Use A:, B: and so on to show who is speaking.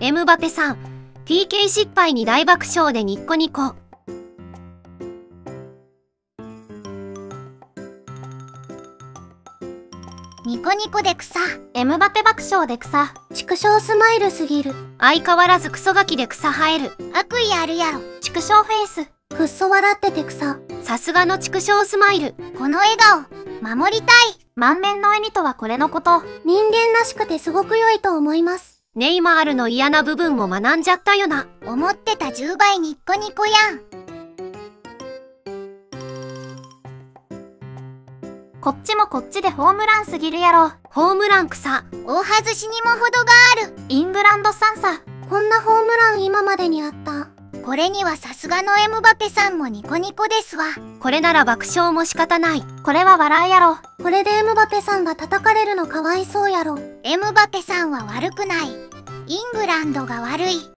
A: エムバペさん、PK 失敗に大爆笑でニッコニコ。
B: ニコニコで草。
A: エムバペ爆笑で草。
B: 畜生スマイルすぎる。
A: 相変わらずクソガキで草生える。
B: 悪意あるやろ。
A: 畜生フェイス。
B: くっそ笑ってて草。
A: さすがの畜生スマイル。
B: この笑顔、守りたい。
A: 満面の笑みとはこれのこと。
B: 人間らしくてすごく良いと思います。
A: ネイマールの嫌な部分も学んじゃったよな。
B: 思ってた10倍ニッコニコやん。
A: こっちもこっちでホームランすぎるやろ。ホームラン草。
B: 大外しにも程がある。
A: イングランド3さ。
B: こんなホームラン今までにあった。これにはさすがのエムバペさんもニコニコですわ。
A: これなら爆笑も仕方ない。これは笑いやろ。
B: これでエムバペさんが叩かれるのかわいそうやろ。エムバペさんは悪くない。イングランドが悪い。